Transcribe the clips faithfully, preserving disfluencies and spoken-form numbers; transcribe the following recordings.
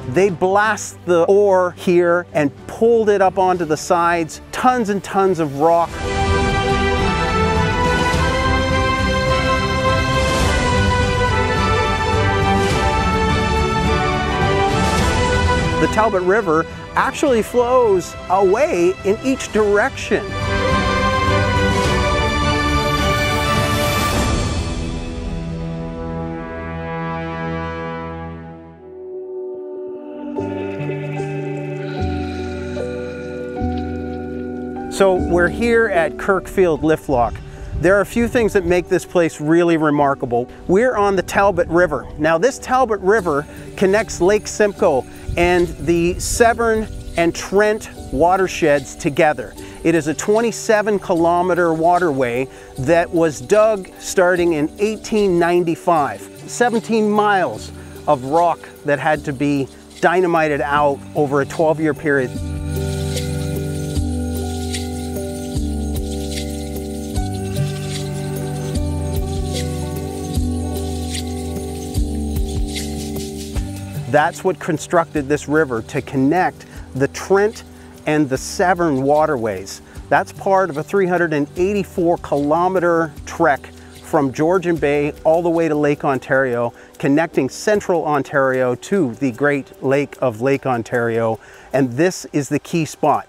They blast the ore here and pulled it up onto the sides, tons and tons of rock. The Talbot River actually flows away in each direction. So we're here at Kirkfield Lift Lock. There are a few things that make this place really remarkable. We're on the Talbot River. Now this Talbot River connects Lake Simcoe and the Severn and Trent watersheds together. It is a twenty-seven kilometer waterway that was dug starting in eighteen ninety-five. seventeen miles of rock that had to be dynamited out over a twelve year period. That's what constructed this river, to connect the Trent and the Severn Waterways. That's part of a three hundred eighty-four kilometer trek from Georgian Bay all the way to Lake Ontario, connecting central Ontario to the Great Lake of Lake Ontario. And this is the key spot.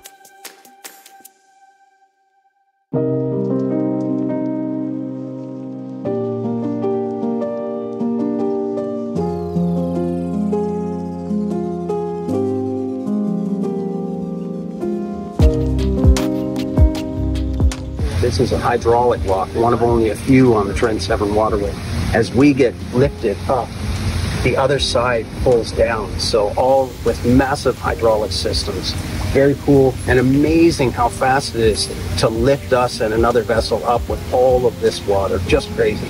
This is a hydraulic lock, one of only a few on the Trent-Severn Waterway. As we get lifted up, the other side pulls down, so all with massive hydraulic systems. Very cool and amazing how fast it is to lift us and another vessel up with all of this water. Just crazy.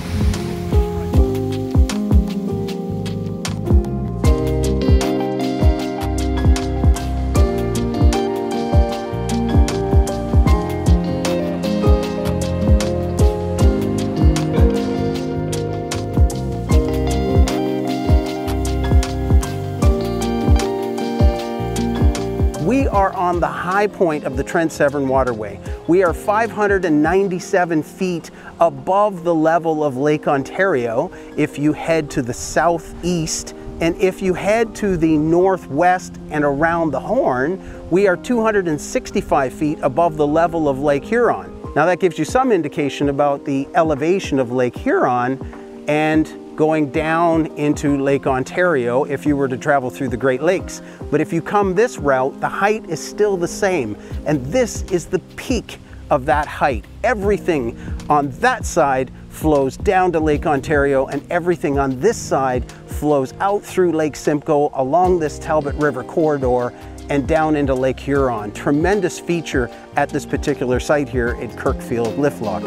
We are on the high point of the Trent-Severn Waterway. We are five hundred ninety-seven feet above the level of Lake Ontario if you head to the southeast, and if you head to the northwest and around the Horn, we are two hundred sixty-five feet above the level of Lake Huron. Now that gives you some indication about the elevation of Lake Huron and going down into Lake Ontario if you were to travel through the Great Lakes. But if you come this route, the height is still the same. And this is the peak of that height. Everything on that side flows down to Lake Ontario, and everything on this side flows out through Lake Simcoe along this Talbot River corridor and down into Lake Huron. Tremendous feature at this particular site here at Kirkfield Lift Lock.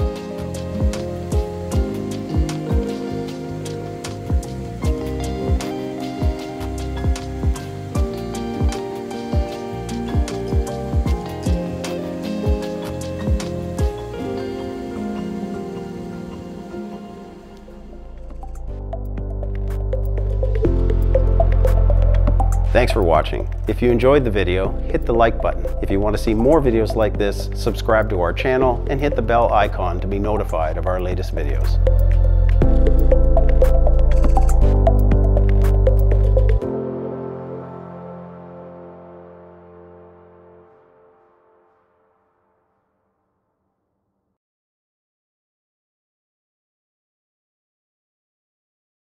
Thanks for watching. If you enjoyed the video, hit the like button. If you want to see more videos like this, subscribe to our channel and hit the bell icon to be notified of our latest videos.